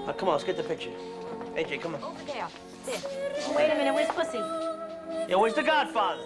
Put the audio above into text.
Come on, let's get the picture. AJ, come on. Over there. There. Oh, wait a minute, where's Pussy? Yeah, where's the Godfather?